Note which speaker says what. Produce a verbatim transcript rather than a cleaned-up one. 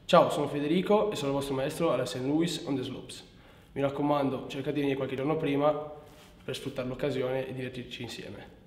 Speaker 1: Ciao, sono Federico e sono il vostro maestro alla Saint Louis on the Slopes. Mi raccomando, cercate di venire qualche giorno prima per sfruttare l'occasione e divertirci insieme.